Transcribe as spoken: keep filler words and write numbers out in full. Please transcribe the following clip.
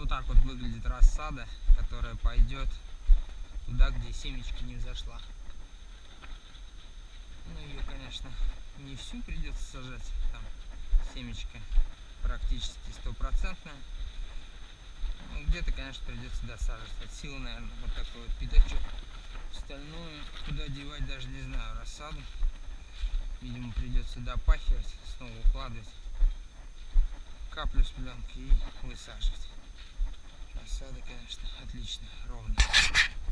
вот так вот выглядит рассада, которая пойдет туда, где семечка не взошла. Ну, ее, конечно, не всю придется сажать, там семечко практически стопроцентное. Ну, где-то, конечно, придется досаживать. От силы, наверное, вот такой вот пятачок. Остальное куда девать, даже не знаю, рассаду. Видимо, придется допахивать, снова укладывать каплю с пленки и высаживать. Рассада, конечно, отличная, ровная.